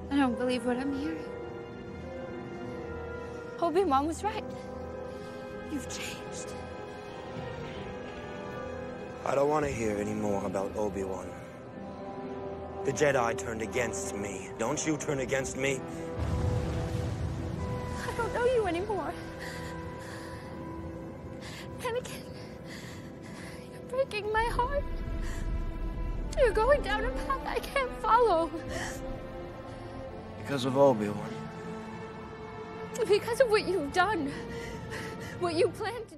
I don't believe what I'm hearing. Obi-Wan was right. You've changed. I don't want to hear any more about Obi-Wan. The Jedi turned against me. Don't you turn against me? I don't know you anymore. Anakin, you're breaking my heart. You're going down a path I can't follow. Because of Obi-Wan. Because of what you've done. What you planned